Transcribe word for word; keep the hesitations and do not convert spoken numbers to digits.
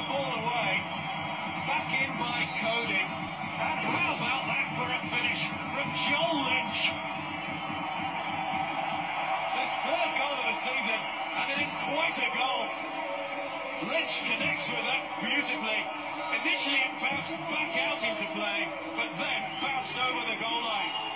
ball away. Back in by Cody. And how about that for a finish from Joel Lynch? It's his third goal of the season, and it is quite a goal. Lynch connects with that beautifully. Initially it bounced back out into play, but then bounced over the goal line.